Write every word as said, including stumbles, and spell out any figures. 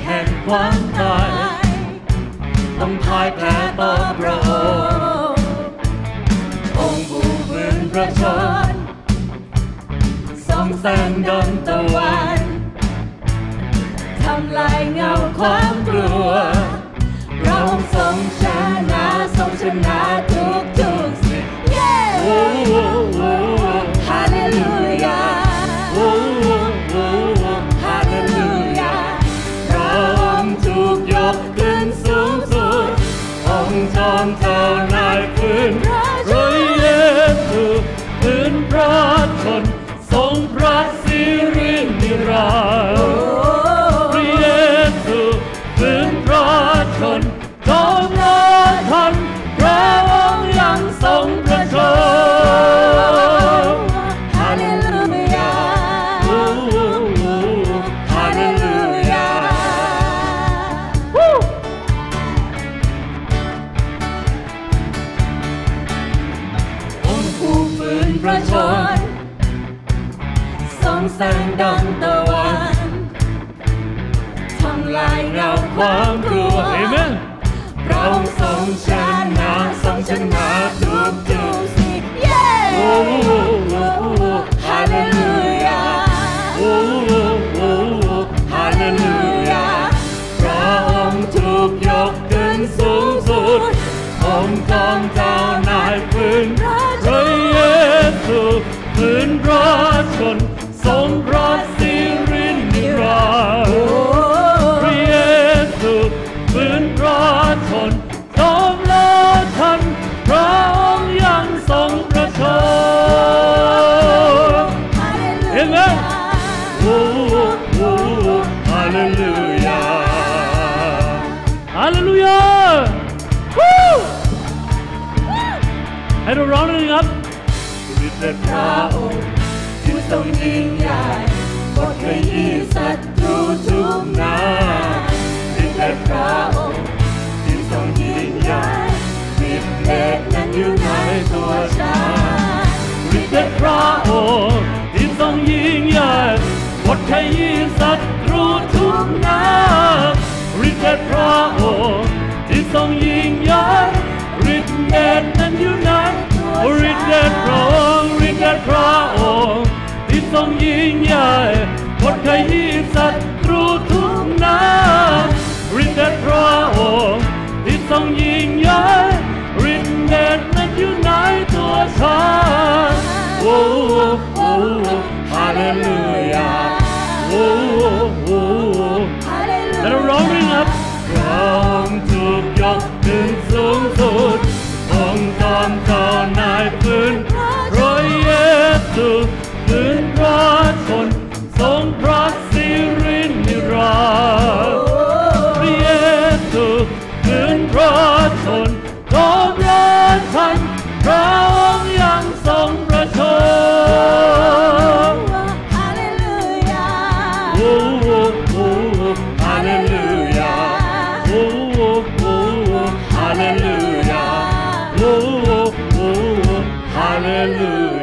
แห่งความตายต้องพ่ายแพ้ต่อพระองค์องค์ผู้ฝืนพระชนส่องแสงดังตะวันทำลายเงาความกลัวพระองค์ทรงชนะทรงชนะทุกทุกสิ่งเย้ฮาเลลูยาฮาเลลูยาพระองค์ถูกยกขึ้นสูงสุดองค์จอมเจ้านายฝืนพระเยซูฝืนพระชนทรงพระสิรินิรันดร์พระเยซูฝืนพระชนจอมราชันพระองค์ยังทรงพระชนฮาเลลูยาฮาเลลูยาองค์ผู้ฝืนพระชนส่องแสงดังตะวันทำลายเงาความกลัวเอเมนพระองค์ทรงชนะทรงชนะทุกทุกสิ่งเย้ฮาเลลูยาฮาเลลูยาพระองค์ถูกยกขึ้นสูงสุดองค์จอมเจ้านายฝืนพระเยซูฝืนพระชนทรงพระสิรินิรันดร์พระเยซูฝืนพระชนจอมราชันพระองค์ยังทรงพระชนเห็นไหมโอ้โอ้ฮาเลลูยาฮาเลลูยาให้เราร้องหนึ่งครับฤทธิ์เดชพระองค์ที่ทรงยิ่งใหญ่กดขยี้ศัตรูทุกนายฤทธิ์เดชพระองค์ที่ทรงยิ่งใหญ่ฤทธิ์เดชนั้นอยู่ในตัวฉันฤทธิ์เดชพระองค์ที่ทรงยิ่งใหญ่กดขยี้ศัตรูทุกนายฤทธิ์เดชพระองค์ที่ทรงยิ่งใหญ่ฤทธิ์เดชนั้นอยู่ในฤทธิ์เดชพระองค์ฤทธิ์เดชพระองค์ที่ทรงยิ่งใหญ่กดขยี้ศัตรูทุกนายฤทธิ์เดชพระองค์ที่ทรงยิ่งใหญ่ฤทธิ์เดชนั้นอยู่ในตัวฉันโอ้โอ้ฮาเลลูยาโอ้โอ้แล้วเราร้องด้วยครับพระองค์ถูกยกขึ้นสูงสุดองค์จอมเจ้านายฝืนพระเยซูฝืนพระชนทรงพระสิรินิรันดร์พระเยซูฝืนพระชนจอมราชันพระองค์ยังทรงพระชนฮาเลลูยาโอ้โอ้ฮาเลลูยาโอ้โอ้ฮาเลลูยาโอ้โอ้ฮาเลลูยา